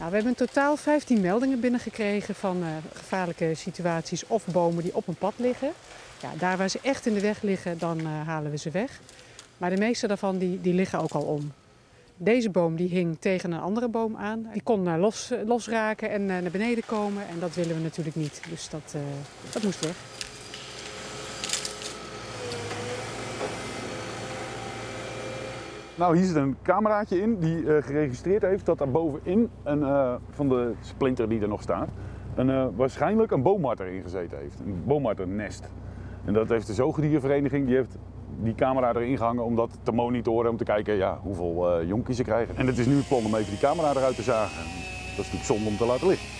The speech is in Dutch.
we hebben in totaal 15 meldingen binnengekregen van gevaarlijke situaties of bomen die op een pad liggen. Ja, daar waar ze echt in de weg liggen, dan halen we ze weg. Maar de meeste daarvan die liggen ook al om. Deze boom die hing tegen een andere boom aan. Die kon losraken en naar beneden komen en dat willen we natuurlijk niet. Dus dat moest weg. Nou, hier zit een cameraatje in die geregistreerd heeft dat daar bovenin van de splinter die er nog staat, waarschijnlijk een boommarter ingezeten heeft. Een boommarternest. En dat heeft de zoogdiervereniging, die heeft die camera erin gehangen om dat te monitoren, om te kijken hoeveel jonkies ze krijgen. En het is nu het plan om even die camera eruit te zagen. Dat is natuurlijk zonde om te laten liggen.